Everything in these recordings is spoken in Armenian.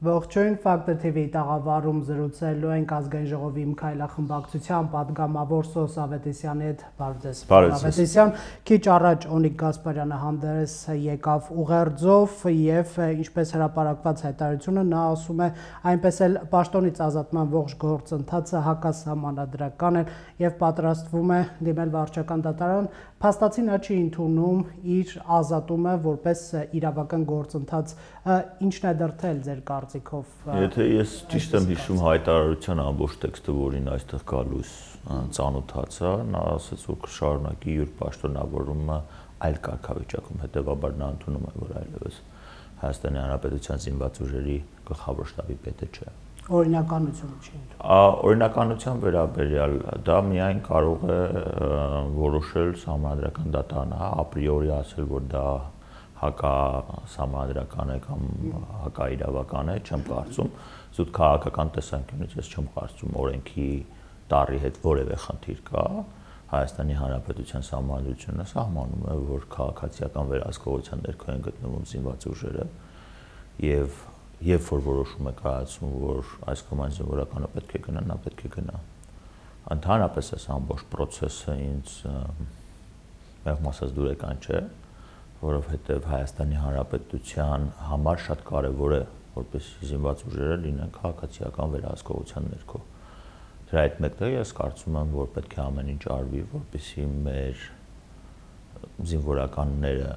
Ողջույն, Factortv տաղավարում զրուցելու ենք ազգային ժողովի քայլախմբակցության պատգամավոր Սոս Ավետիսյանի հետ, բարև Ավետիսյան, քիչ առաջ Օնիկ Գասպարյանը հանդես եկավ ուղերձով եւ ինչպես հրապարակված հայտարարությունը նա ասում է այնպես էլ պաշտոնից ազատման ողջ գործընթացը հակասահմանադրական է եւ պատրաստվում է դիմել վարչական դատարան, փաստացի նա չի ընդունում իր ազատումը որպես իրավական գործընթաց, ինչն է դրթել ձեր կարծիքով։ Եթե ես ճիշտ եմ հիշում հայտարարության ամբողջ տեքստը, որին այստեղ գալուս ծանոթացա, նա ասաց, որ կշարունակի իր պաշտոնավորումը այլ կարգավիճակում, հետեւաբար նա ընդունում է, որ այլևս Հայաստանի Հանրապետության զինված ուժերի գլխավոր շտաբի պետը չէ։ Օրինականությունը չի ընդունում։ Օրինականության վերաբերյալ դա միայն կարող է որոշել համանդրական դատարանը, ապրիորի ասել, որ դա հակասահմանադրական է կամ հակաիրավական է, չեմ կարծում, զուտ քաղաքական տեսանկյունից ես չեմ կարծում օրենքի տառի հետ որևէ խնդիր կա, Հայաստանի Հանրապետության Սահմանադրությունը սահմանում է, որ քաղաքացիական վերահսկողության ներքո են գտնվում զինված ուժերը եւ երբ որ որոշում է կայացում, որ այս կամ այն զինվորականը պետք է գնա, նա պետք է գնա։ Ընդհանրապես այս ամբողջ process-ը ինձ մեղմ ասած դուրեկան չէ, որովհետև Հայաստանի Հանրապետության համար շատ կարևոր է, որպես զինված ուժերը լինեն քաղաքացիական վերահսկողության ներքո։ Դրա հետ մեկտեղ ես կարծում եմ, որ պետք է ամեն ինչ արվի, որպեսզի մեր զինվորականները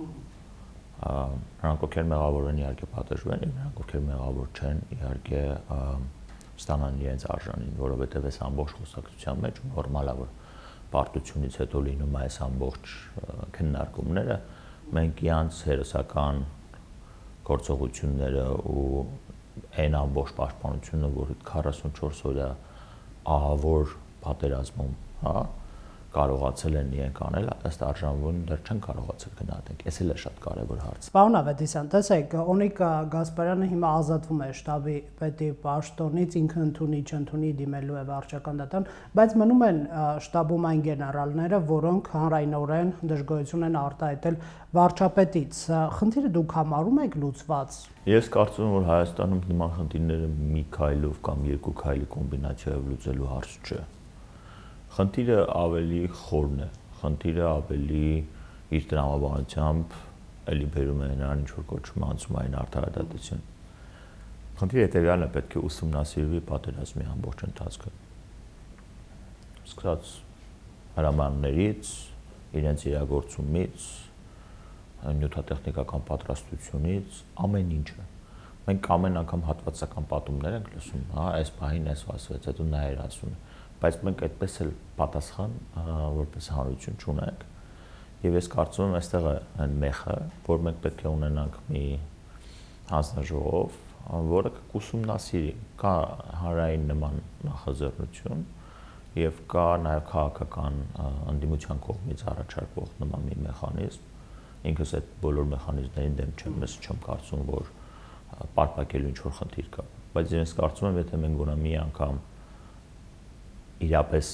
նրանք ովքեր մեղավոր են իհարկե պատժվեն, եւ նրանք ովքեր մեղավոր չեն, իհարկե ստանան իրենց արժանին, որովհետեւ այս ամբողջ խոսակցության մեջ նորմալ է, որ պարտությունից հետո լինում է այս ամբողջ քննարկումները, մենք իրանց հերոսական գործողությունները ու այն ամբողջ պաշտպանությունը, որ 44 օրյա ահավոր պատերազմում, հա, կարողացել են իրենք անել, ըստ արժանվուն դեռ չեն կարողացել գնահատենք։ Էս էլ է շատ կարևոր հարց։ Պարոն Ավետիսյան, տեսեք, Օնիկ Գասպարյանը հիմա ազատվում է շտաբի պետի պաշտոնից, ինքը ընդունի, չընդունի դիմելու է վարչական դատարան, բայց մնում են շտաբում այն գեներալները, որոնք հանրայնորեն դժգոհություն են արտահայտել վարչապետից։ Խնդիրը դուք համարում եք լուծված։ Ես կարծում եմ, որ Հայաստանում նման խնդիրները մի քայլով կամ երկու քայլի կոմբինացիայով լուծելու հարց չէ։ Խնդիրը ավելի խորն է, խնդիրը ավելի իր տրամաբանությամբ էլի բերում է նրան ինչ որ կոչվում անցումային արդարադատություն։ Խնդիրը հետևյալն է, պետք է ուսումնասիրվի պատերազմի ամբողջ ընթացքը։ Սկսած հրամաններից, իրենց իրագործումից, նյութատեխնիկական պատրաստությունից, ամեն ինչը։ Մենք ամեն անգամ հատվածական պատումներ ենք լսում, հա, այս պահին այս ասվեց, հետո նա էր ասում։ Բայց մենք այդպես էլ պատասխան որպես հանրություն չունենք եւ ես կարծում եմ այստեղ է այն մեխը, որ մենք պետք է ունենանք մի հանձնաժողով, որը կուսումնասիրի, կա հանրային նման նախաձեռնություն եւ կա նաեւ քաղաքական ընդդիմության կողմից առաջարկվող նման մի մեխանիզմ, ինքս այդ բոլոր մեխանիզմներին դեմ չեմ, ես չեմ կարծում, որ պարպակելու ինչ որ խնդիր կա, բայց ես կարծում եմ, եթե մենք գոնե մի անգամ իրապես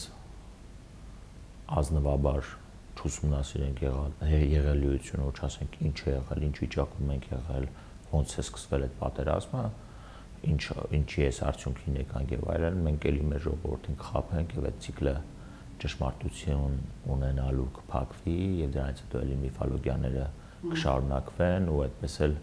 ազնվաբար չուսումնասիրենք եղելիությունը, որ չասենք ինչ է եղել, ինչ վիճակում ենք եղել, ոնց է սկսվել այդ պատերազմը, ինչի է արդյունքին եկանք եւ այլն, մենք էլի մեր ժողովրդին կխաբենք եւ այդ ցիկլը ճշմարտություն ունենալու կփակվի եւ դրանից հետո էլի միֆոլոգիաները կշարունակվեն ու այդպես էլ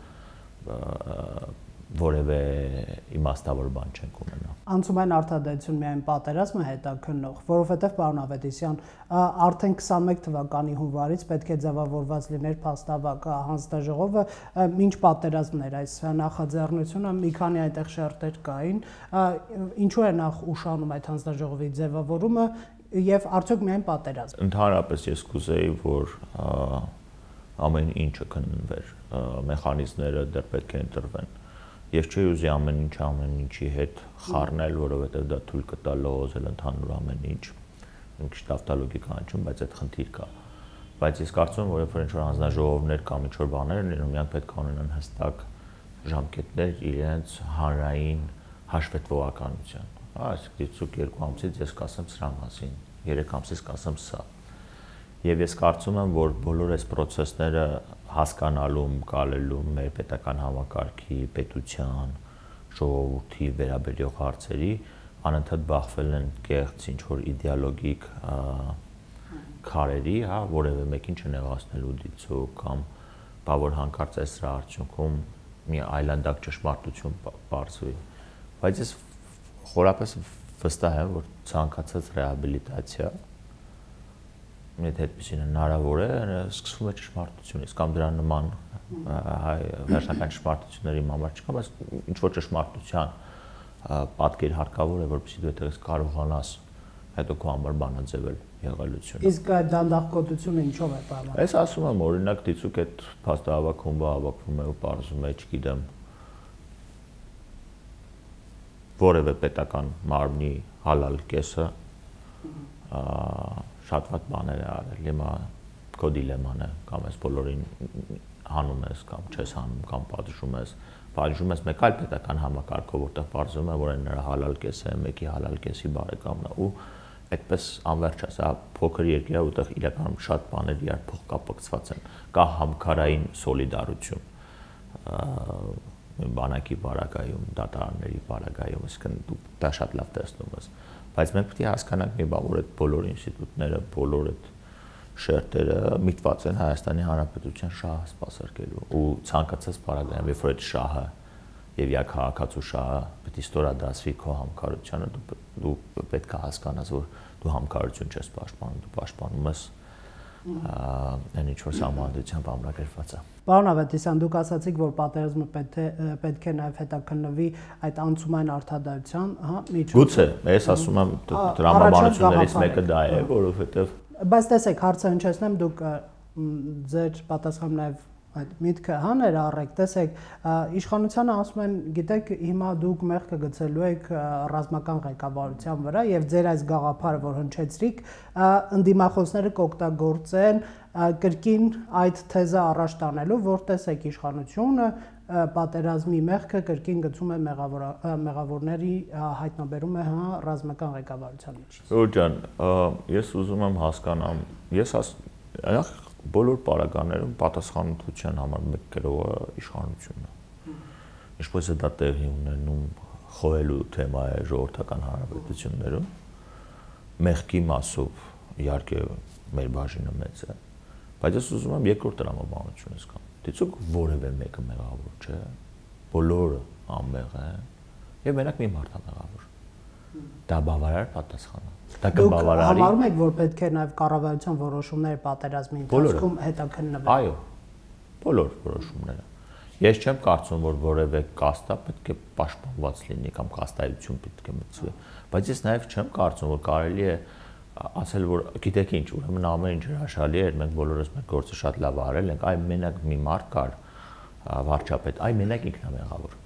որևէ իմաստավոր բան չենք ունենա։ Անցումային արդարադատություն միայն պատերազմը հետաքննող, որովհետև պարոն Ավետիսյան, արդեն 21 թվականի հունվարից պետք է ձևավորված լիներ փաստավակ հանձնաժողովը, ինչ պատերազմն էր այս նախաձեռնությունը, մի քանի այնտեղ շերտեր կային, ինչու է նախ ուշանում այդ հանձնաժողովի ձևավորումը եւ արդյոք միայն պատերազմ։ Ընդհանրապես ես կուզեի, որ ամեն ինչը քննվեր, մեխանիզմները դեռ պետք է ընտրվեն։ Ես չի ուզի ամեն ինչի հետ խառնել, որովհետև դա թույլ կտա լողոզել ընդհանուր ամեն ինչ։ Ինքը շտավտալոգիկան չուն, բայց այդ խնդիր կա։ Բայց ես կարծում եմ, որ ինչ որ հանձնաժողովներ կամ ինչ որ բաներ են լինում, նրանք պետք է ունենան հստակ ժամկետներ իրենց հանրային հաշվետվողականության։ Այսինքն 2 ամսից ես կասեմ սրա մասին, 3 ամսից կասեմ սա։ Եվ ես կարծում եմ, որ բոլոր այս process-ները հասկանալում, կալելում մեր պետական համակարգի, պետության, ժողովրդի վերաբերող հարցերի անընդհատ բախվել են կեղծ ինչ-որ իդեալոգիկ քարերի, հա, որևէ մեկին չնեղացնելու դիցու կամ բա որ հանկարծ այս դրա արդյունքում մի այլանդակ ճշմարտություն բարձվի, բայց ես խորապես վստահ եմ, որ ցանկացած ռեաբիլիտացիա եթե այդպեսին հնարավոր է, սկսվում է ճշմարտությունից կամ դրա նման վերջնական ճշմարտությունների համար չկա, բայց ինչ որ ճշմարտության պատկեր հարկավոր է, որպեսզի դու այդտեղից կարողանաս հետո քո համար բանաձևել եղելությունը։ Իսկ այդ դանդաղկոտությունը ինչով է պայմանավորված։ Ես ասում եմ, օրինակ դիցուք այդ փաստահավաքումը հավաքվում է ու պարզում է, չգիտեմ, որևէ պետական մարմնի հալալ կեսը շատ վատ բաներ է արել, հիմա քո դիլեման է, կամ ես բոլորին հանում ես, կամ չես հանում, կամ պատժում ես մեկ այլ պետական համակարգով, որտեղ պարզվում է, որ այն նրա հալալ կեսը է, մեկի հալալ կեսի բարեկամն է, ու այդպես անվերջ է, սա փոքր երկիր է, որտեղ իրականում շատ բաներ իրար փոխկապակցված են, կա համքարային սոլիդարություն, բանակի բարակայում, դատարանների բարակայում, այսինքն դու դա շատ լավ տեսնում ես, բայց մենք պետք է հասկանանք մի բան, որ այդ բոլոր ինստիտուտները, բոլոր այդ շերտերը միտված են Հայաստանի Հանրապետության շահը սպասարկելու ու ցանկացած բարակայում, երբ որ այդ շահը եւ յա քաղաքացու շահը պետք է ստորադասվի քո համքարությանը, դու պետք է հասկանաս, որ դու համքարություն չես պաշտպանում, դու պաշտպանում ես այն ինչ որ համանդրությամբ ամրագրված է։ Պարոն Ավետիսյան, դուք ասացիք, որ պատերազմը պետք է նաև հետաքննվի այդ անցումային արդարադատության, հա, միջոցով։ Գուցե, ես ասում եմ, տրամաբանություններից մեկը դա է, որովհետև Բայց տեսեք, հարցը հնչեցնեմ, դուք ձեր պատասխանը նաև այդ միտքը հա ներառեք, տեսեք, իշխանությանը ասում են, գիտեք, հիմա դուք մեղքը գցելու եք ռազմական ղեկավարության վրա եւ ձեր այս գաղափարը, որ հնչեցրիք, ընդդիմախոսները կօգտագործեն կրկին այդ թեզը առաջ տանելու, որ տեսեք իշխանությունը պատերազմի մեղքը կրկին գցում է մեղավորների հայտնաբերում է հա ռազմական ղեկավարության միջից։ Օ ջան, ես ուզում եմ հասկանամ, ես բոլոր պարագաներում պատասխանատվության համար մեկ գրողը իշխանությունն է։ Ինչպես է դա տեղի ունենում խոհելու թեմա է ժողովրդական հանրապետություններում, մեղքի մասով իհարկե մեր բաժինը մեծ է, բայց ես ուզում եմ երկրորդ տրամաբանություն ասեմ։ Դիցուք որևէ մեկը մեղավոր չէ, բոլորը անմեղ են եւ մենակ մի մարդ է մեղավոր։ Դա բավարար պատասխան է։ Դա կբավարարի։ Դուք համարում եք, որ պետք է նաև կառավարության որոշումները պատերազմի ընթացքում հետաքննվեն։ Այո, բոլոր որոշումները։ Ես չեմ կարծում, որ որևէ կաստա պետք է պաշտպանված լինի կամ կաստայություն պետք է մտցվի, բայց ես նաև չեմ կարծում, որ կարելի է ասել, որ գիտեք ինչ, ուրեմն ամեն ինչ հրաշալի էր, մենք բոլորս մեր գործը շատ լավ արել ենք, այ մենակ մի մարդ կար վարչապետ, այ մենակ ինքն է մեղավոր։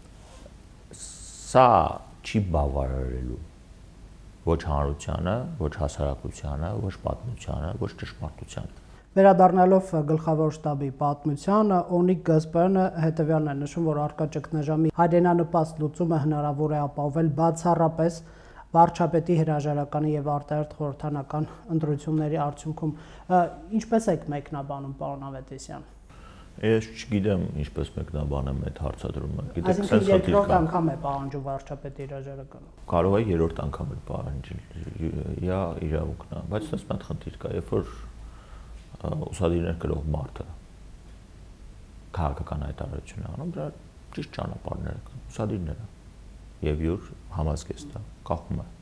Սա չի բավարարելու ոչ հանրությանը, ոչ հասարակությանը, ոչ պատմությանը, ոչ ճշմարտությանը։ Վերադառնալով գլխավոր շտաբի պատմությանը, Օնիկ Գասպարյանը հետևյալն է նշում, որ առկա ճգնաժամի հայրենանպաստ լուծումը հնարավոր է ապահովել բացառապես վարչապետի հրաժարականի եւ արտահերթ խորհրդանական ընտրությունների արդյունքում։ Ինչպես եք մեկնաբանում, պարոն Ավետիսյան։ Ես չգիտեմ ինչպես մեկնաբանեմ այդ հարցադրումը։ Գիտեք, sense երկրորդ անգամ է պահանջում վարչապետի հրաժարականը։ Կարող է երրորդ անգամ էլ պահանջել, իա իրավունքն է, բայց sense մատ խնդիր կա, երբ որ ուսադիրներ գրող մարդը քաղաքական հայտարարություն է անում, դրա ճիշտ ճանապարհները կան, ուսադիրները եւ յուր համազգեստը կախում է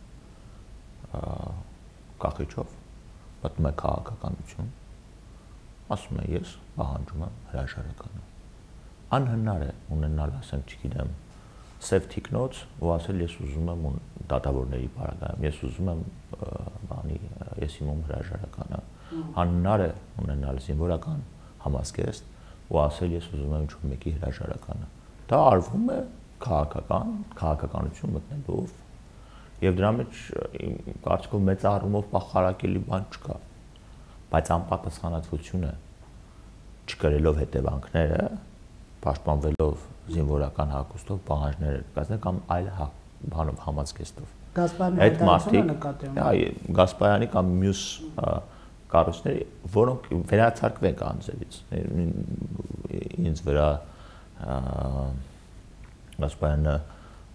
կախիչով, պատմում է քաղաքականություն, ասում է ես պահանջում եմ հրաժարականը։ Անհնար է ունենալ, ասենք, չգիտեմ, սև թիկնոց ու ասել ես ուզում եմ դատավորների բարակայում, ես ուզում եմ բանի, ես իմում հրաժարականը։ Անհնար է ունենալ զինվորական համազգեստ ու ասել ես ուզում եմ ինչ-որ մեկի հրաժարականը։ Դա արվում է քաղաքականություն մտնելով եւ դրա մեջ կարծիքով մեծ առումով պախարակելի բան չկա, բայց անպատասխանատվությունը չկրելով հետևանքները, պաշտպանվելով զինվորական հագուստով պահանջներ կազմել կամ այլ բանով համազգեստով։ Այդ մարդիկ, Գասպարյանի կամ մյուս կառույցների, որոնք վերացարկվեն անձերից, ինձ վրա Գասպարյանը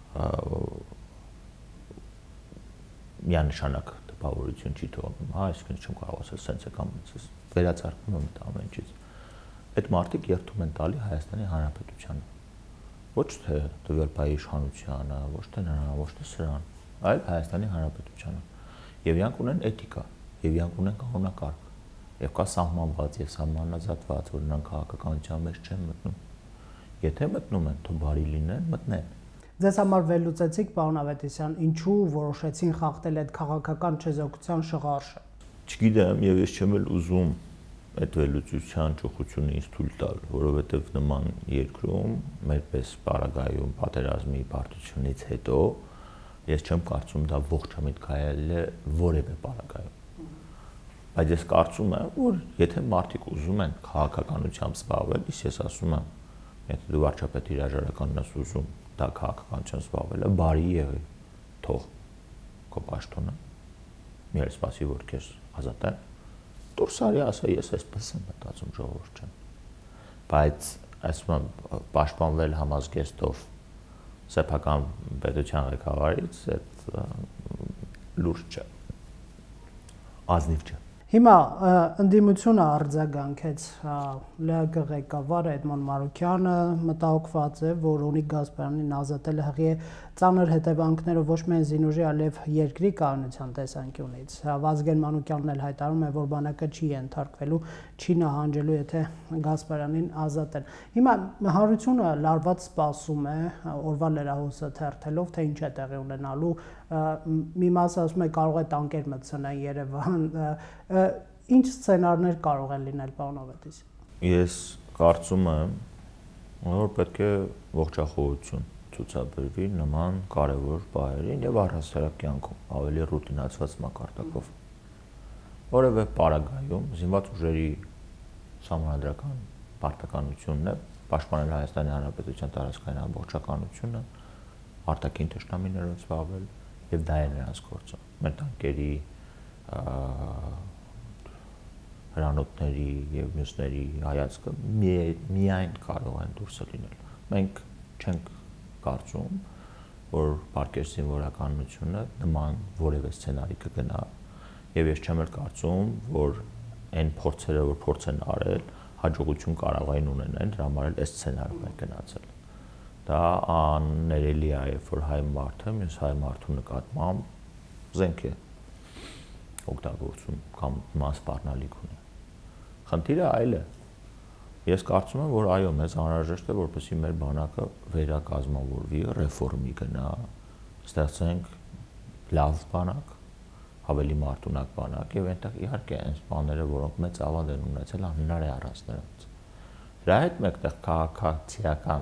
միանշանակ տպավորություն չի թողնում, հա, այսինքն չեմ կարող ասել, սենց է կամ սենց վերացարկվում եմ դա ամեն ինչից։ Այդ մարդիկ երթում են տալի Հայաստանի Հանրապետությանը։ Ոչ թե տվյալ բայ իշխանությանը, ոչ թե նրան, ոչ թե սրան, այլ Հայաստանի Հանրապետությանը։ Եվ իրանք ունեն էթիկա, եւ իրանք ունեն կանոնակարգ, եւ կա սահմանված եւ սահմանազատված, որ նրանք քաղաքականության մեջ չեն մտնում։ Եթե մտնում են, թող բարի լինեն, մտնեն։ Ձեզ համար վերլուծեցիք, պարոն Ավետիսյան, ինչու որոշեցին խախտել այդ քաղաքական չեզոքության շղարշը։ Չգիտեմ, եւ ես չեմ էլ ուզում այդ վերլուծության ճոխությունը ինձ թույլ տալ, որովհետեւ նման երկրում մերպես պարագայում պատերազմի պարտությունից հետո ես չեմ կարծում դա ողջամիտ քայլ է որևէ պարագայում։ Բայց ես կարծում եմ, որ եթե մարդիկ ուզում են քաղաքականությամբ զբաղվել, ես ասում եմ, եթե դու վարչապետ հրաժարականն ես ուզում դա քաղաքականությամբ զբաղվելը, բարի եղի, թող քո պաշտոնը, մի էլ սպասի, որ քեզ ազատեն, դուրս արի ասա, ես այսպես եմ մտածում ժողովուրդ ջան։ Բայց ասում եմ, պաշտպանվել համազգեստով սեփական պետության ղեկավարից, այդ լուրջ չէ, ազնիվ չէ։ Հիմա ընդդիմությունը արձագանքեց ԼՀԿ ղեկավարը Վազգեն Մանուկյանը մտահոգված է, որ Օնիկ Գասպարյանին ազատելը հղի է ծանր հետևանքներով ոչ միայն զինուժի, այլև երկրի կայունության տեսանկյունից։ Վազգեն Մանուկյանն էլ հայտարարում է, որ բանակը չի ենթարկվելու, չի նահանջելու, եթե Գասպարյանին ազատեն։ Հիմա հանրությունը լարված սպասում է օրվա լրահոսը թերթելով, թե ինչ է տեղի ունենալու։ Մի մասը ասում է կարող է տանկեր մտցնեն Երևան։ Ինչ սցենարներ կարող են լինել, պարոն Ավետիսյան։ Ես կարծում եմ, որ պետք է ողջախոհություն ցուցաբերվի նման կարևոր բաներին եւ առհասարակ կյանքում, ավելի ռուտինացված մակարդակով։ Որևէ պարագայում զինված ուժերի սահմանադրական պարտականությունն է պաշտպանել Հայաստանի Հանրապետության տարածքային ամբողջականությունը, արտաքին թշնամիներով զբաղվել եւ դա է նրանց գործը։ Մեր տանկերի հրանոթների եւ մյուսների հայացքը միայն կարող են դուրս լինել։ Մենք չենք կարծում, որ պարկեր զինվորականությունը նման որևէ սցենարի կգնա եւ ես չեմ էլ կարծում, որ այն փորձերը, որ փորձ են արել, հաջողություն կարող են ունենալ, դրա համար էլ այս սցենարում է գնացել։ Դա աներելի է, որ հայ մարդը, մյուս հայ մարդու նկատմամբ զենք է օգտագործում կամ մասպառնալիք ունի։ Խնդիրը այլ է։ Ես կարծում եմ, որ այո, մեզ անհրաժեշտ է, որպեսզի մեր բանակը վերակազմավորվի, ռեֆորմի գնա, ստեղծենք լավ բանակ, ավելի մարդունակ բանակ եւ այնտեղ իհարկե այն բաները, որոնք մեծ ավանդ են ունեցել, անհնար է առանց նրանց։ Դրա հետ մեկտեղ քաղաքացիական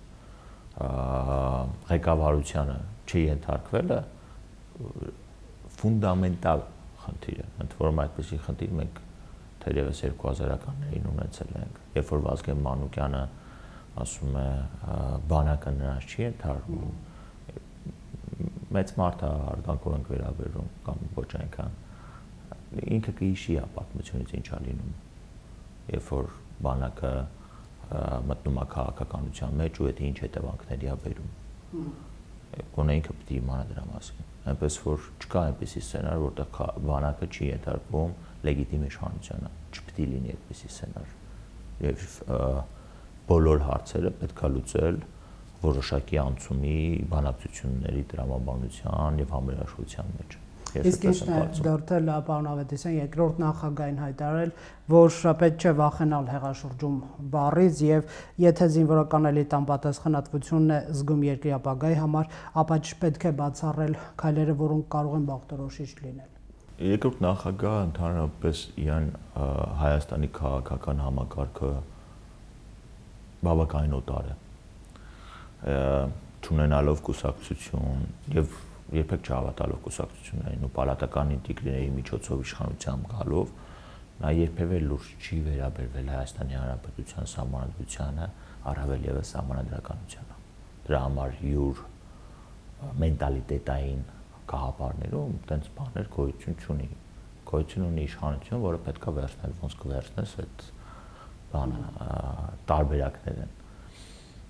ղեկավարությանը չի ենթարկվելը ֆունդամենտալ խնդիր է, ընդ որում այդպիսի խնդիր մենք թերևս 2000-ականներին ունեցել ենք, երբ որ Վազգեն Մանուկյանը ասում է բանակը նրանց չի ենթարկվում, մեծ մարդ է հարգանքով ենք վերաբերում կամ ոչ այնքան, ինքը կհիշի պատմությունից ինչ է լինում, երբ որ բանակը մտնում է քաղաքականության մեջ ու դա ինչ հետևանքների է բերում։ Գոնե ինքը պետք է իմանա դրա մասին։ Այնպես որ չկա այնպիսի սցենար, որտեղ բանակը չի ենթարկվում լեգիտիմ իշխանությանը, չպետք է լինի այդպիսի սցենար։ Եվ բոլոր հարցերը պետք է լուծել որոշակի անցումի, բանակցությունների, տրամաբանության եւ համերաշխության մեջ։ Իսկ ինչն է դարձել, պարոն Ավետիսյան, երկրորդ նախագահին հայտարարել, որ պետք չէ վախենալ հեղաշրջում բառից եւ եթե զինվորական էլիտան պատասխանատվությունն է զգում երկրի ապագայի համար, ապա չպետք է բացառել քայլերը, որոնք կարող են բախտորոշիչ լինել։ Երկրորդ նախագահը ընդհանրապես իրան Հայաստանի քաղաքական համակարգը բավականին օտար է։ Չունենալով կուսակցություն եւ երբեք չհավատալով կուսակցություններին ու պալատական ինտեգրիների միջոցով իշխանությամբ գալով, նա երբևէ լուրջ չի վերաբերվել Հայաստանի Հանրապետության սահմանադրությանը, առավել ևս սահմանադրականությանը։ Դրա համար յուր մենտալիտետային գաղափարներում տենց բաներ գոյություն չունի։ Գոյություն ունի իշխանություն, որը պետք է վերցնել, ոնց կվերցնես այդ բանը, տարբերակներ են։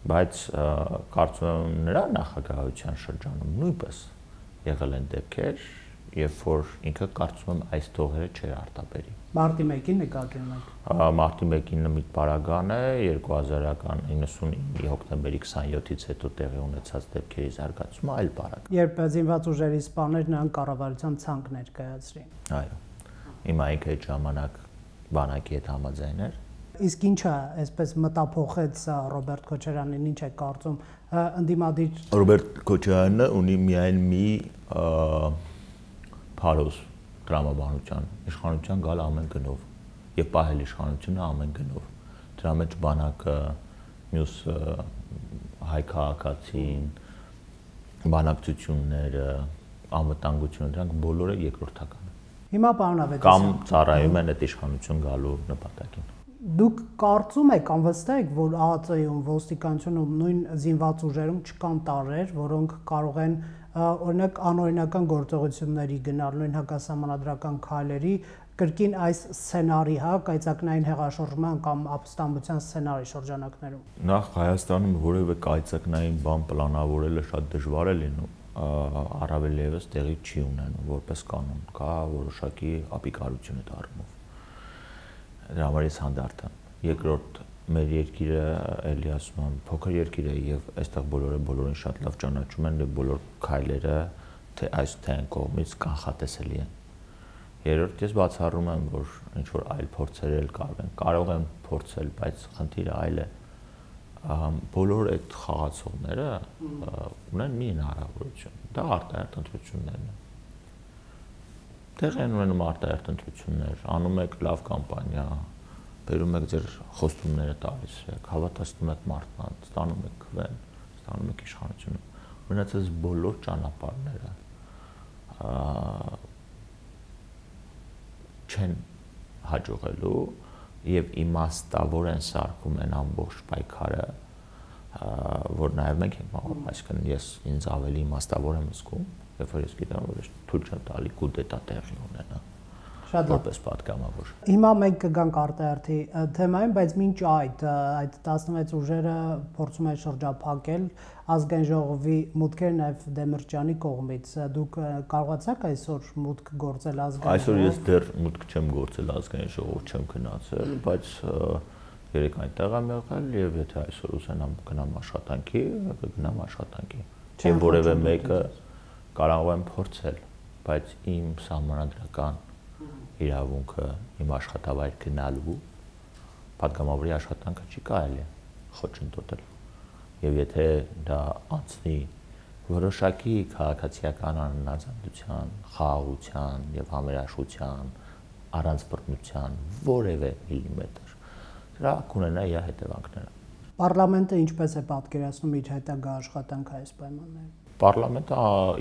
Բայց կարծում եմ նրա նախագահության շրջանում նույնպես եղել են դեպքեր, երբ որ ինքը կարծում եմ այս տողերը չէր արտաբերի։ Մարտի 1-ին նկատում եք։ Մարտի 1-ին նմիտ պարագան է 2000-ական 99-ի հոկտեմբերի 27-ից հետո տեղի ունեցած դեպքերի զարգացումը այլ պարագ։ Երբ զինված ուժերի սպաներ նրան կառավարության ցանկ ներկայացրին։ Այո։ Հիմա ինքը այդ ժամանակ բանակի հետ համաձայն էր։ Իսկ ինչա, այսպես մտափոխեց Ռոբերտ Քոչարյանին, ինչ է կարծում ընդդիմադիր Ռոբերտ Քոչարյանը ունի միայն մի փարոս տրամաբանության, իշխանության գալ ամեն գնով եւ պահել իշխանությունը ամեն գնով։ Դրա մեջ բանակը, մյուս հայ քաղաքացին, բանակցությունները, անվտանգությունը, դրանք բոլորը երկրորդական են։ Հիմա պարոն Ավետիսյան կամ ծառայում են այդ իշխանություն գալու նպատակին։ Դուք կարծում եք, անվստահ եք, որ ԱԱԾ-ում, ոստիկանությունում, նույն զինված ուժերում չկան տարրեր, որոնք կարող են օրինակ անօրինական գործողությունների գնալ, նույն հակասահմանադրական քայլերի, կրկին այս սցենարի, կայծակնային հեղաշրջման կամ ապստամբության սցենարի շրջանակներում։ Նախ Հայաստանում որևէ կայծակնային բան պլանավորելը շատ դժվար է լինում, առավել ևս տեղի չի ունենում, որպես կանոն, կա որոշակի ապիկարություն այդ առումով։ Դրա համար ես հանդարտ եմ։ Երկրորդ, մեր երկիրը, էլի ասում եմ, փոքր երկիր է եւ այստեղ բոլորին շատ լավ ճանաչում են եւ բոլոր քայլերը թե այս թե այն կողմից կանխատեսելի են։ Երրորդ, ես բացառում եմ, որ ինչ որ այլ փորձեր էլ կարող են փորձել, բայց խնդիրը այլ է։ Բոլոր այդ խաղացողները ունեն մի հնարավորություն, դա արտահերթ ընտրություններն են։ Տեղի են ունենում արտահերթ ընտրություններ, անում եք լավ կամպանիա, բերում եք ձեր խոստումները տալիս եք, հավատացնում եք մարդկանց, ստանում եք քվեն, ստանում եք իշխանությունը։ Մնացած բոլոր ճանապարհները չեն հաջողելու եւ իմաստավոր են սարքում են ամբողջ պայքարը, որ նաեւ մենք ենք մաղում, այսինքն ես ինձ ավելի իմաստավոր եմ զգում, երբ որ ես գիտեմ, որ ես թույլ չեմ տալի կուդետա տեղի ունենա։ Շատ որպես պատգամավոր։ Հիմա մենք կգանք արտահերթի թեմային, բայց մինչ այդ 16 ուժերը փորձում են շրջափակել ազգային ժողովի մուտքերը նաև Դեմիրճյանի կողմից։ Դուք կարողացաք այսօր մուտք գործել ազգային ժողով։ Այսօր ես դեռ մուտք չեմ գործել ազգային ժողով, չեմ գնացել, բայց երեք այնտեղ եմ եղել եւ եթե այսօր ուզենամ գնամ աշխատանքի, կգնամ աշխատանքի։ Չեմ որևէ մեկը կարող եմ փորձել, բայց իմ սահմանադրական իրավունքը իմ աշխատավայր գնալու պատգամավորի աշխատանքը չի կարելի խոչընդոտել եւ եթե դա անցնի որոշակի քաղաքացիական անհնազանդության, խաղաղության եւ համերաշխության, առանց բռնության որևէ միլիմետր դրա կունենա իր հետևանքները։ Պարլամենտը ինչպես է պատկերացնում իր հետագա աշխատանքը այս պայմաններում։ Պարլամենտը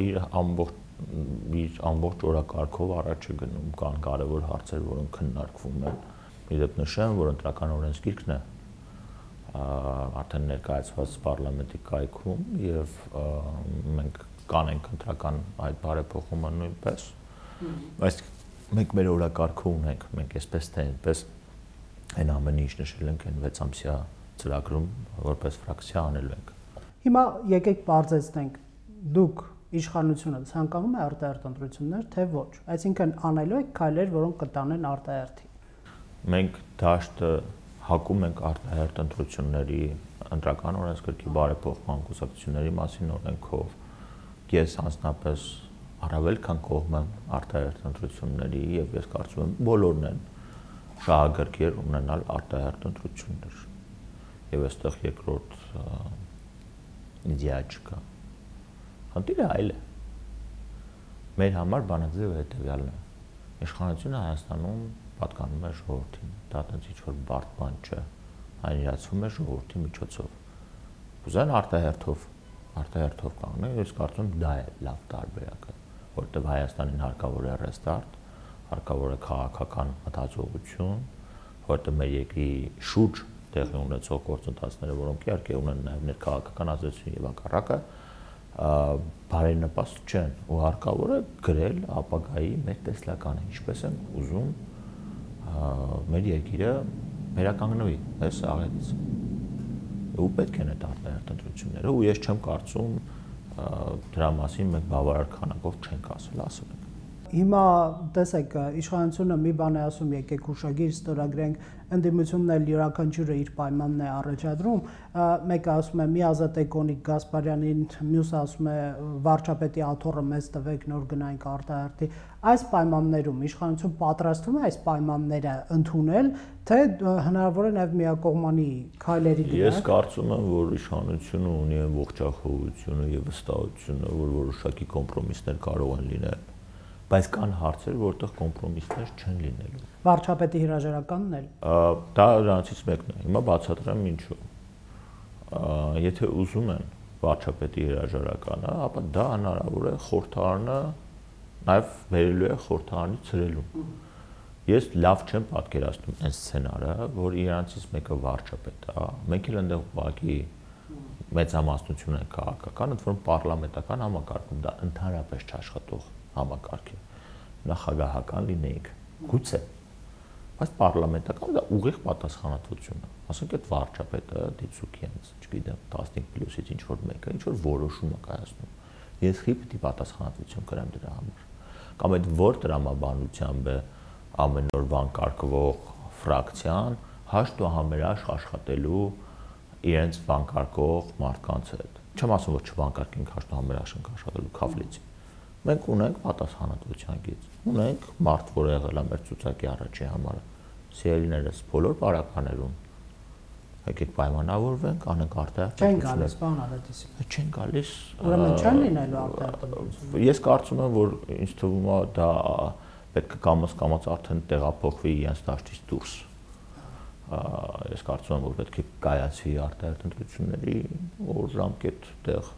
իր ամբողջ օրակարգով առաջ է գնում, կան կարևոր հարցեր, որոնք քննարկվում են։ Իդեպ նշեմ, որ ընտրական օրենսգիրքն է արդեն ներկայացված պարլամենտի կայքում եւ մենք կանենք ընտրական այդ բարեփոխումը նույնպես։ Բայց մենք մեր օրակարգը ունենք, մենք այսպես թե այնպես այն ամենը ինչ նշել ենք այն 6 ամսյա ծրագրում որպես ֆրակցիա անել ենք։ Հիմա եկեք բարձրացնենք դուք իշխանությունը ցանկանում է արտահերթ ընտրություններ, թե ոչ։ Այսինքն անելու եք քայլեր, որոնք կտանեն արտահերթի։ Մենք դաշտը հակում ենք արտահերթ ընտրությունների ընտրական օրենսգրքի բարեփոխման կուսակցությունների մասին օրենքով։ Ես անձնապես առավել քան կողմ եմ արտահերթ ընտրությունների եւ ես կարծում եմ բոլորն են շահագրգիռ ունենալ արտահերթ ընտրություններ։ Եվ այստեղ երկրորդ իդեա չկա։ Խնդիրը այլ է։ Մեր համար բանաձևը հետևյալն է։ Իշխանությունը Հայաստանում պատկանում է ժողովրդին։ Դա այդպես ինչ-որ բարդ բան չէ։ Այն իրացվում է ժողովրդի միջոցով։ Ուզեն արտահերթով կանգնել, ես կարծում եմ դա է լավ տարբերակը, որտեղ Հայաստանին հարկավոր է ռեստարտ, հարկավոր է քաղաքական մտածողություն, որտեղ մեր երկրի շուրջ տեղի ունեցող գործընթացները, որոնք իհարկե ունեն նաև ներքաղաքական ազդեցություն եւ հակառակը, բարենպաստ չեն ու հարկավոր է գրել ապագայի մեր տեսլականը, ինչպես են ուզում մեր երկիրը վերականգնվի այս աղետից։ ու պետք են այդ արտահերթ ընտրությունները, ու ես չեմ կարծում դրա մասին մենք բավարար քանակով չենք ասել ենք։ Հիմա տեսեք, իշխանությունը մի բան է ասում, եկեք հուշագիր ստորագրենք, ընդդիմությունն էլ յուրաքանչյուրը իր պայմանն է առաջադրում, մեկը ասում է մի ազատեք Օնիկ Գասպարյանին, մյուսը ասում է վարչապետի աթոռը մեզ տվեք, նոր գնանք արտահերթի։ Այս պայմաններում իշխանություն պատրաստվում է այս պայմանները ընդունել, թե հնարավոր է նաև միակողմանի քայլերի գնալ։ Ես կարծում եմ, որ իշխանությունը ունի ողջախոհությունը եւ վստահությունը, որ որոշակի կոմպրոմիսներ կարող են լինել, բայց կան հարցեր, որտեղ կոմպրոմիսներ չեն լինելու։ Վարչապետի հրաժարականն էլ։ Դա նրանցից մեկն է։ Հիմա բացատրեմ ինչու։ Եթե ուզում են վարչապետի հրաժարականը, ապա դա հնարավոր է խորհրդարանը նաև վերելու է խորհրդարանի ցրելուն։ Ես լավ չեմ պատկերացնում այն սցենարը, որ իրանցից մեկը վարչապետ է, մենք էլ այնտեղ ուղղակի մեծամասնություն են քաղաքական, ընդ որում պարլամենտական համակարգում դա ընդհանրապես չաշխատող համակարգ է, նախագահական լինեինք, գուցե, բայց պարլամենտական դա ուղիղ պատասխանատվություն է, ասենք այդ վարչապետը դիցուկյանց, չգիտեմ, 15+-ից ինչ-որ մեկը, ինչ-որ որոշում է կայացնում, ես խիպտի պատասխանատվություն կրեմ դրա համար, կամ այդ որ տրամաբանությամբ է ամեն օր վանկարկվող ֆրակցիան հաշտ ու համերաշխ աշխատելու իրենց վանկարկող մարդկանց հետ, չեմ ասում, որ չվանկարկենք հաշտ ու համերաշխ աշխատելու քավլիցի։ Մենք ունենք պատասխանատվության գիծ, ունենք մարդ, որ եղել է մեր ցուցակի առաջի համարը, սիրելիներս բոլոր պարականերում, եկեք պայմանավորվենք, անենք արտահերթ։ Չեն գալիս, բան Արարատիսի։ Չեն գալիս։ Ուրեմն չեն լինելու արտահերթ։ Ես կարծում եմ, որ ինձ թվում է դա պետք է կամաց արդեն տեղափոխվի իրենց դաշտից դուրս։ Ես կարծում եմ, որ պետք է կայացվի արտահերթ ընտրությունների օրժամկետ տեղ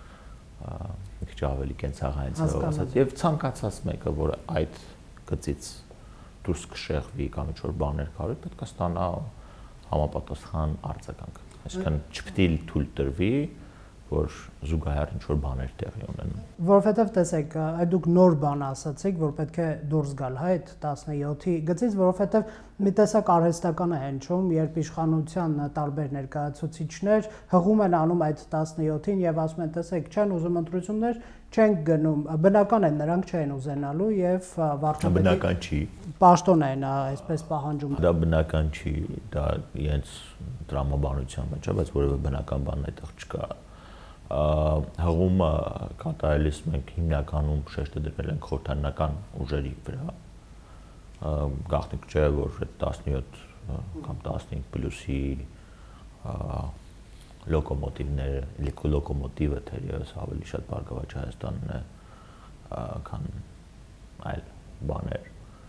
մի քիչ ավելի կենցաղային ձևով ասած եւ ցանկացած մեկը, որ այդ գծից դուրս կշեղվի կամ ինչ-որ բաներ կարի, պետք է ստանա համապատասխան արձագանք։ Այսինքն չպետք է թույլ տրվի, որ զուգահեռ ինչ-որ բաներ տեղի ունենան։ Որովհետև տեսեք, այդ դուք նոր բան ասացիք, որ պետք է դուրս գալ այդ 17-ի գծից, որովհետև մի տեսակ արհեստական է հնչում, երբ իշխանության տարբեր ներկայացուցիչներ հղում են անում այդ 17-ին եւ ասում են, տեսեք, չեն ուզում ընտրություններ, չենք գնում, բնական է նրանք չեն ուզենալու եւ վարչապետի բնական չի։ Պաշտոն են այսպես պահանջում։ Դա բնական չի, դա իրենց տրամաբանության մեջ է, բայց որևէ բնական բան այդտեղ չկա։ Հղումը կատարելիս մենք հիմնականում շեշտը դրել ենք խորհրդարանական ուժերի վրա։ Գաղտնիք չէ, որ 17 կամ 15+-ի լոկոմոտիվը թերևս ավելի շատ Բարգավաճ Հայաստանն է, քան այլ բաներ։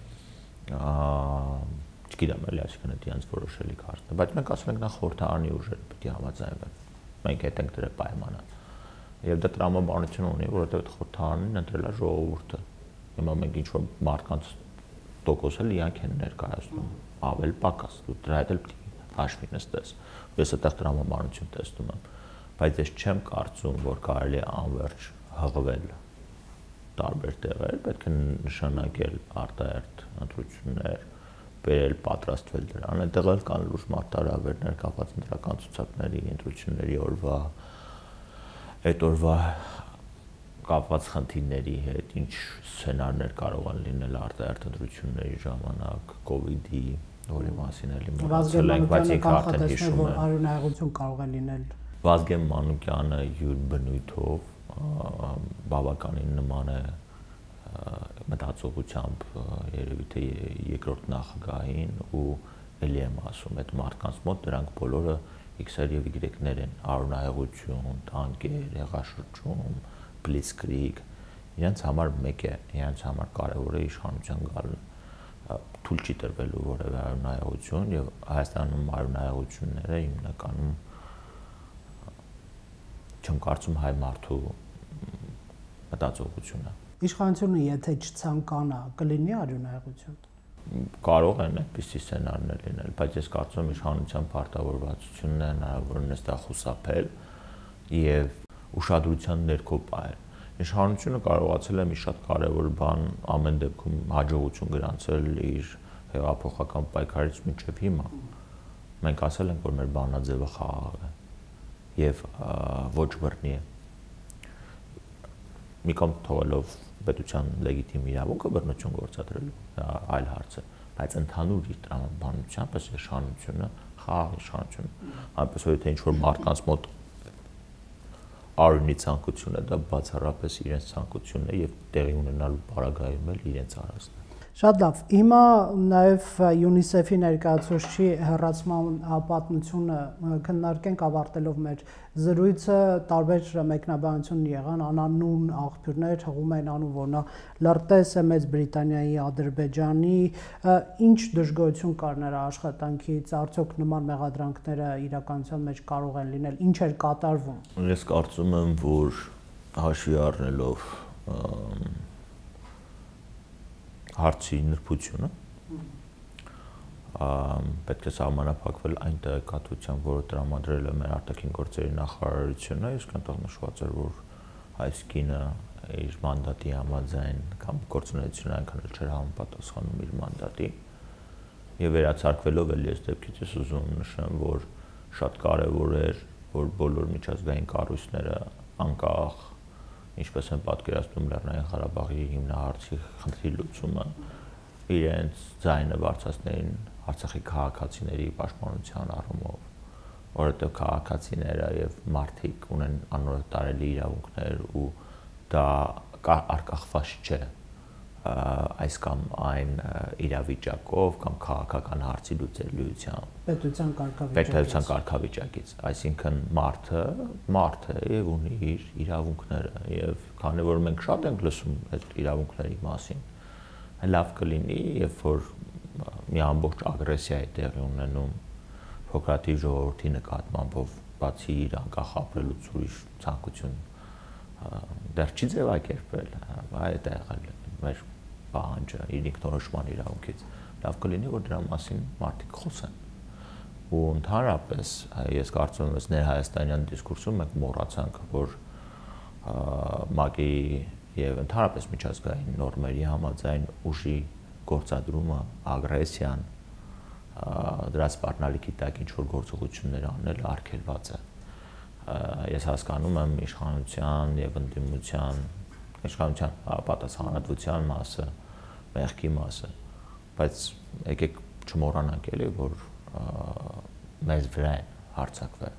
Չգիտեմ, էլի այսինքն դա իրենց որոշելի հարցն է, բայց մենք ասում ենք նա խորհրդարանի ուժերը պետք է համաձայնվեն։ Մենք հետ ենք դրա պայմանը։ Եվ դա տրամաբանություն ունի, որովհետև այդ խորհրդարանին ընտրել է ժողովուրդը։ Հիմա մենք ինչ-որ մարդկանց տոկոս էլ իրանք են ներկայացնում, ավել պակաս, ու դրա հետ էլ պետք է հաշվի նստես։ Ես այդտեղ տրամաբանություն տեսնում եմ, բայց ես չեմ կարծում, որ կարելի է անverջ հղվել տարբեր տեղեր, պետք է նշանակել արտահերթ ընտրություններ, բերել, պատրաստվել դրան, այդտեղ էլ կան լուրջ մարտահրավերներ կապված ընտրական ցուցակների, ընտրությունների օրվա, այդ օրվա կապված խնդիրների հետ, ինչ սցենարներ կարող են լինել արտահերթ ընտրությունների ժամանակ, կոവിഡ്ի, որի մասին էլի մտածել ենք, բայց ինքը արդեն հիշում է, արյունահեղություն կարող է լինել։ Վազգեն Մանուկյանը յուր բնույթով բավականին նման է մտածողությամբ երևի թե երկրորդ նախագահին ու էլի եմ ասում, այդ մարդկանց մոտ դրանք բոլորը X-եր եւ Y-ներ են, արյունահեղություն, տանկեր, հեղաշրջում, բլիցկրիգ, իրենց համար մեկ է, իրենց համար կարևոր է իշխանության գալը, թույլ չի տրվելու որևէ արյունահեղություն եւ Հայաստանում արյունահեղությունները հիմնականում չեմ կարծում հայ մարդու մտածողությունը։ Իշխանությունը եթե չցանկանա, կլինի արյունահեղություն։ Կարող են այդպիսի սցենարներ լինել, բայց ես կարծում եմ իշխանության պարտավորվածությունն է հնարավորինս դա խուսափել եւ ուշադրության ներքո պահել։ Իշխանությունը կարողացել է մի շատ կարևոր բան ամեն դեպքում հաջողություն գրանցել իր հեղափոխական պայքարից մինչև հիմա։ Մենք ասել ենք, որ մեր բանաձևը խաղաղ է։ եւ ոչ բռնի է։ Մի կողմ թողելով պետության լեգիտիմ իրավունքը բռնություն գործադրելու այլ հարց է, բայց ընդհանուր իր տրամաբանությամբ ըստ իշխանությունը, խաղաղ իշխանությունը, այնպես որ եթե ինչ-որ մարդկանց մոտ արյունի ցանկություն է, դա բացառապես իրենց ցանկությունն է եւ տեղի ունենալու պարագայում էլ իրենց արածն է։ Շատ լավ։ Հիմա նաև ՅՈՒՆԻՍԵՖ-ի ներկայացուցչի հեռացման պատմությունը քննարկենք ավարտելով մեր զրույցը, տարբեր մեկնաբանություն եղան, անանուն աղբյուրներ հղում են անուն, որ նա լրտես է Մեծ Բրիտանիայի, Ադրբեջանի, ինչ դժգոհություն կար նրա աշխատանքից, արդյոք նման մեղադրանքները իրականության մեջ կարող են լինել, ինչ էր կատարվում։ Ես կարծում եմ, որ հաշվի առնելով հարցի նրբությունը պետք է սահմանափակվել այն տեղեկատվությամբ, որը տրամադրել է մեր արտաքին գործերի նախարարությունը, իսկ այնտեղ նշված էր, որ այս կինը իր մանդատի համաձայն կամ գործունեությունը այնքան էլ չէր համապատասխանում իր մանդատի եւ վերացարկվելով էլ ես դեպքից ես ուզում նշեմ, որ շատ կարեւոր էր, որ բոլոր միջազգային կառույցները անկախ ինչպես են պատկերացնում Լեռնային Ղարաբաղի հիմնահարցի խնդրի լուծումը, իրենց ձայնը բարձրացնեն Արցախի քաղաքացիների պաշտպանության առումով, որովհետև քաղաքացիները եւ մարդիկ ունեն անորոշ իրավունքներ ու դա արկախված չէ այս կամ այն իրավիճակով կամ քաղաքական հարցի լուծելիությամբ պետության կարգավիճակից, այսինքն մարդը եւ ունի իր իրավունքները եւ քանի որ մենք շատ ենք լսում այդ իրավունքների մասին, լավ կլինի, երբ որ մի ամբողջ ագրեսիա է տեղի ունենում փոքրաթիվ ժողովրդի նկատմամբ, բացի իր անկախ ապրելուց ուրիշ ցանկություն դեռ չի ձևակերպել, այդ է եղել մեր պահանջը իր ինքնորոշման իրավունքից, լավ կլինի, որ դրա մասին մարդիկ խոսեն։ Ու ընդհանրապես ես կարծում եմ, ներհայաստանյան դիսկուրսում մենք մոռացանք, որ ՄԱԿ-ի եւ ընդհանրապես միջազգային նորմերի համաձայն ուժի գործադրումը, ագրեսիան, դրա սպառնալիքի տակ ինչ-որ գործողություններ անել արգելված է։ Ես հասկանում եմ իշխանության եւ ընդդիմության, իշխանության պատասխանատվության մասը, մեղքի մասը, բայց եկեք չմոռանանք էլի, որ մեզ վրա են հարձակվել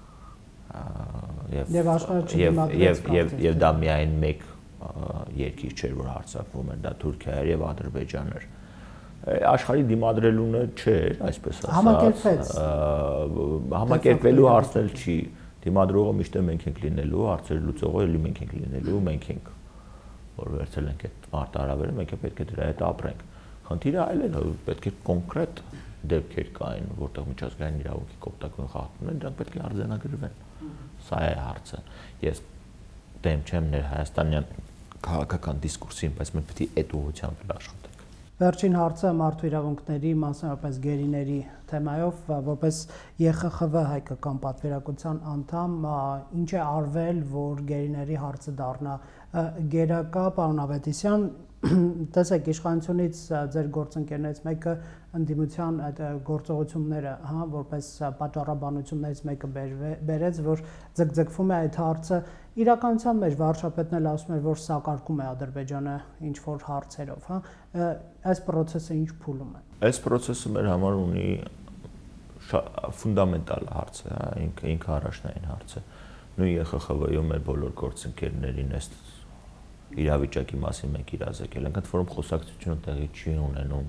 եւ դա միայն մեկ երկիր չէր, որ հարձակվում էր, դա Թուրքիա էր եւ Ադրբեջան էր։ Աշխարհի դիմադրելունը չէր, այսպես ասած, համակերպվելու հարցն չի, դիմադրողը միշտ մենք ենք լինելու, հարցերը լուծողը էլի մենք ենք լինելու, մենք ենք, որ վերցել ենք այդ մարտահրավերը, մենք պետք է դրա հետ ապրենք։ Խնդիրը այլ է, պետք է կոնկրետ դեպքեր կային, որտեղ միջազգային իրավունքի կոպտակուն խախտումներ, դրանք պետք է արձանագրվեն։ Սա է հարցը։ Ես դեմ չեմ ներհայաստանյան քաղաքական դիսկուրսին, բայց մենք պետք է այդ ուղղությամբ աշխատենք։ Վերջին հարցը մարդու իրավունքների, մասնավորապես գերիների թեմայով, որպես ԵԽԽՎ հայկական պատվիրակության անդամ, ինչ է արվել, որ գերիների հարցը դառնա գերակա, պարոն Ավետիսյան, տեսեք, իշխանությունից ձեր գործընկերներից մեկը ընդդիմության այդ գործողությունները, որպես պատճառաբանություններից մեկը բերեց, որ ձգձգվում է այդ հարցը, իրականության մեջ վարչապետն էլ ասում էր, որ սակարկում է Ադրբեջանը ինչ-որ հարցերով, այս process-ը ինչ փուլում է։ Այս process-ը մեր համար ունի ֆունդամենտալ հարց է, ինքը առաջնային հարց է։ Նույն ԵԽԽՎ-ում մեր բոլոր գործընկերներին այս իրավիճակի մասին մենք իրազեկել ենք, ընդ որում խոսակցությունը տեղի չի ունենում,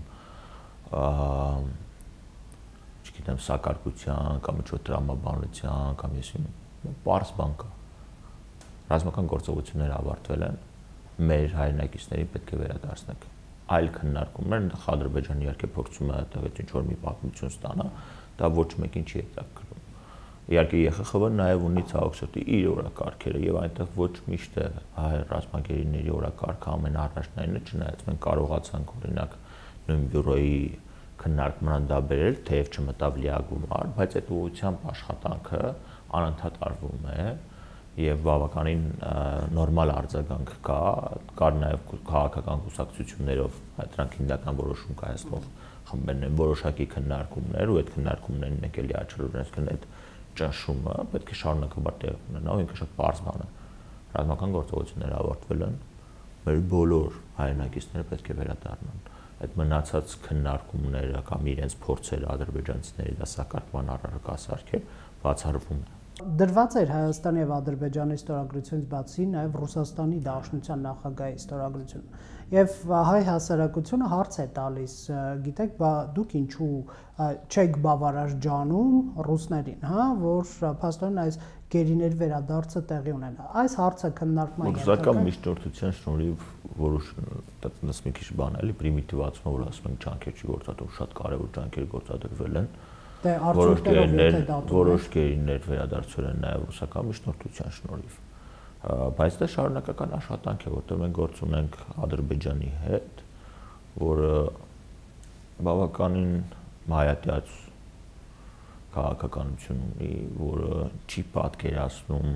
չգիտեմ, սակարկության կամ ինչ-որ տրամաբանության կամ պարզ բան կա։ Ռազմական գործողությունները ավարտվել են, մեր հայրենակիցներին պետք է վերադարձնենք։ Այլ քննարկումներ, Ադրբեջանը իհարկե փորձում է այդտեղից ինչ-որ մի պատմություն ստանա, դա ոչ մեկին չի հետաքրքրում։ Իհարկե ԵԽԽՎ-ն նաև ունի ցավոք իր օրակարգերը եւ այնտեղ ոչ միշտ է հայ ռազմագերիների օրակարգը ամենաառաջնայինը, չնայած մենք կարողացանք օրինակ նույն բյուրոյի քննարկման դա բերել, թեև չմտավ լիագումար, բայց այդ ուղղությամբ աշխատանքը անընդհատ արվում է եւ բավականին նորմալ արձագանք կար նաեւ քաղաքական կուսակցություններով, դրանք հիմնական որոշում կայացնող խմբերն են, որոշակի քննարկումներ ու այդ քննարկումներին մենք էլի աչքերով ունենք այդ ճնշումը պետք է շարունակաբար տեղ ունենա, ինքը շատ պարզ բան է։ Ռազմական գործողությունները ավարտվել են, մեր բոլոր հայրենակիցները պետք է վերադառնան։ Այդ մնացած քննարկումները կամ իրենց փորձերը ադրբեջանցիների դասակարգման առարկասարքեր բացառվում է։ Դրված էր Հայաստանի եւ Ադրբեջանի ստորագրությունից բացի նաեւ Ռուսաստանի Դաշնության նախագահի ստորագրությունը։ Եվ հայ հասարակությունը հարց է տալիս, գիտեք, դուք ինչու չեք բավարար ջանում ռուսներին, հա, որ փաստորեն այս գերիների վերադարձը տեղի ունենա։ Այս հարցը քննարկման ռուսական միջնորդության շնորհիվ որոշ այդպես մի քիչ բան էլի պրիմիտիվացումը, որ ասում ենք ջանքեր չի գործադրում, շատ կարևոր ջանքեր գործադրվել են։ Որոշ գերիներ վերադարձել են նաև ռուսական միջնորդության շնորհիվ, բայց դա շարունակական աշխատանք է, որտեղ մենք գործ ունենք Ադրբեջանի հետ, որը բավականին մայատյաց քաղաքականություն ունի, որը չի պատկերացնում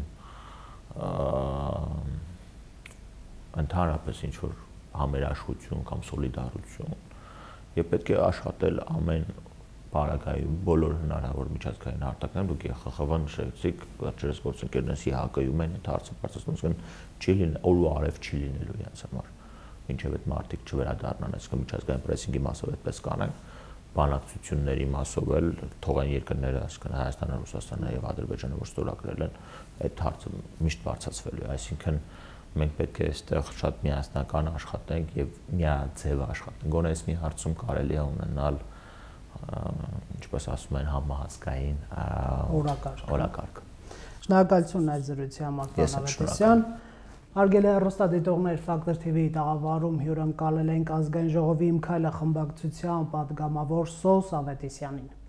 ընդհանրապես ինչ-որ համերաշխություն կամ սոլիդարություն, եւ պետք է աշխատել ամեն Պարագայում բոլոր հնարավոր միջազգային արտակներում դուք ԵԽԽՎ նշեցիք, վերջերս գործընկերներս ՀԱԿ-ում են այդ հարցը բարձրացնում, չի լինի օր ու արև չի լինելու իրենց համար։ Մինչև այդ մարտիկ չվերադառնան, այսինքն միջազգային պրեսինգի մասով այդպես կանենք, բանակցությունների մասով էլ թողային երկրները, այսինքն Հայաստանը, Ռուսաստանը եւ Ադրբեջանը, որ ստորագրել են, այդ հարցը միշտ բարձրացվելու է, այսինքն մենք պետք է այստեղ շատ միասնական աշխատենք եւ միաձև աշխատենք։ Գոնե այս մի հարցում կարելի է ունենալ ինչպես ասում են համահասկային օրակարգ։ Շնորհակալություն այս զրույցի համար, պարոն Ավետիսյան։ Հարգելի հեռուստադիտողներ, Factortv-ի տաղավարում հյուրընկալել ենք ազգային ժողովի Իմ քայլը խմբակցության պատգամավոր Սոս Ավետիսյանին։